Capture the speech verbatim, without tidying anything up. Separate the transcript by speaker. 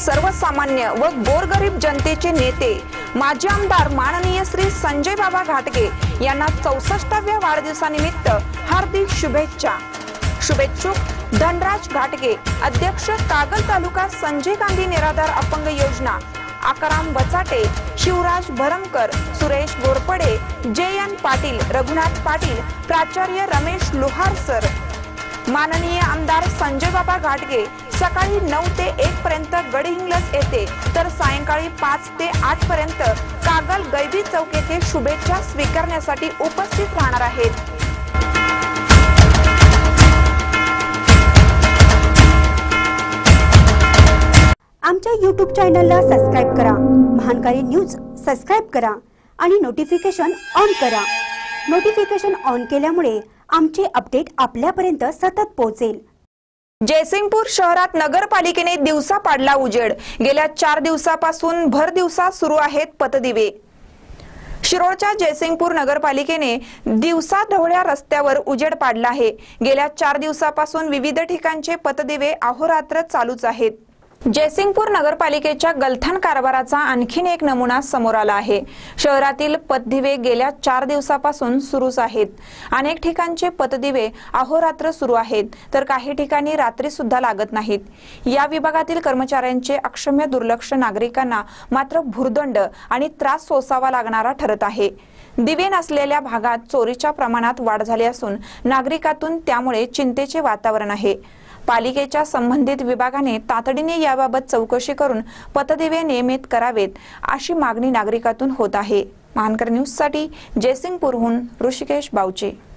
Speaker 1: सर्वसामान्य व गोरगरीब जनतेचे नेते माजी आमदार माननीय श्री संजय बाबा घाटगे यांना चौसष्टाव्या वाढदिवसानिमित्त हार्दिक शुभेच्छा। शुभेच्छुक धनराज घाटगे, अध्यक्ष कागल तालुका संजय गांधी निराधार अपंग योजना, आकाराम बचाटे, शिवराज भरमकर, सुरेश गोरपडे, जे एन पाटील, रघुनाथ पाटील, प्राचार्य रमेश लोहार सर। माननीय आमदार संजय बाबा घाटगे सकाळी नऊ ते एक पर्यंत गडहिंग्लज येथे तर सायंकाळी पाच ते आठ पर्यंत कागल गैबी चौक येथे शुभेच्छा स्वीकारण्यासाठी उपस्थित राहणार आहेत।
Speaker 2: आमच्या यूट्यूब चॅनलला सबस्क्राइब करा, महानकारी न्यूज सबस्क्राइब करा आणि नोटिफिकेशन ऑन करा। नोटिफिकेशन ऑन केल्यामुळे आमचे अपडेट आपल्यापर्यंत सतत पोहोचेल।
Speaker 1: जयसिंगपूर शहरात नगरपालिकेने दिवसा पाडला उजेड। गेल्या चार दिवसापासून भर दिवसा सुरू आहेत पतदिवे। शिरोळच्या जयसिंगपूर नगरपालिकेने दिवसा ढवळ्या रस्त्यावर उजेड पाडला आहे। गेल्या चार दिवसापासून विविध ठिकाणचे पतदिवे अहोरात्र चालूच आहेत। जयसिंगपूर नगरपालिकेच्या गलथान कारभाराचा आणखीन एक नमुना समोर आला आहे। शहरातील पतदिवे गेल्या चार दिवसापासून सुरूच आहेत। अनेक ठिकाणचे पतदिवे अहोरात्र सुरू आहेत, तर काही ठिकाणी रात्री सुद्धा लागत नाहीत। या विभागातील कर्मचाऱ्यांचे अक्षम्य दुर्लक्ष नागरिकांना मात्र भुर्दंड आणि त्रास सोसावा लागणारा ठरत आहे। दिवे नसलेल्या भागात चोरीच्या प्रमाणात वाढ झाली असून नागरिकातून त्यामुळे चिंतेचे वातावरण आहे। पालिकेच्या संबंधित विभागाने तातडीने याबाबत चौकशी करून पतदिवे नियमित करावेत अशी मागणी नागरिकातून होत आहे। महानकर न्यूज साठी जयसिंगपूरहून ऋषिकेश बावचे।